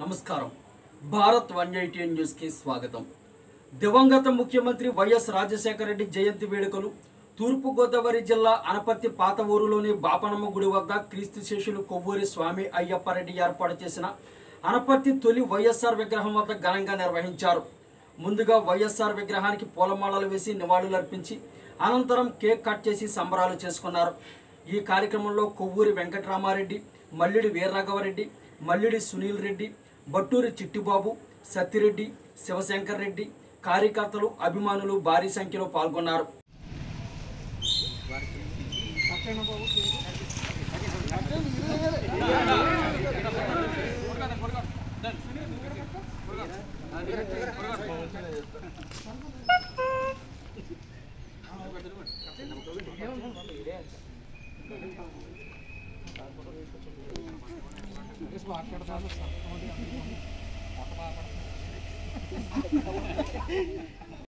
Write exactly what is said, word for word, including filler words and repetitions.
నమస్కారం Bharat one eighty news కి స్వాగతం। దివంగత ముఖ్యమంత్రి వైఎస్ రాజశేఖర రెడ్డి జయంతి వేడుకలు తూర్పు గోదావరి జిల్లా అనపర్తి పాత ఊరులోని బాపనమ్మ గుడి వద్ద క్రీస్తు శిష్యులు కొవ్వూరి స్వామి అయ్యప్పరెడ్డి ఏర్పాటు చేసిన అనపర్తి తొలి వైఎస్ఆర్ విగ్రహం వద్ద ఘనంగా నిర్వహించారు। ముందుగా వైఎస్ఆర్ విగ్రహానికి పూలమాలలు వేసి నివాళులర్పించి అనంతరం కేక్ కట్ చేసి సంబరాలు చేసుకున్నారు। ఈ కార్యక్రమంలో కొవ్వూరి వెంకటరామారెడ్డి, మల్లిడి వీరరాఘవరెడ్డి, మల్లిడి సునీల్ రెడ్డి, బట్టూరి చిట్టిబాబు, సత్తిరెడ్డి, శివశంకర్ రెడ్డి, కార్యకర్తలు, అభిమానులు భారీ సంఖ్యలో పాల్గొన్నారు। మాట్లాడతాను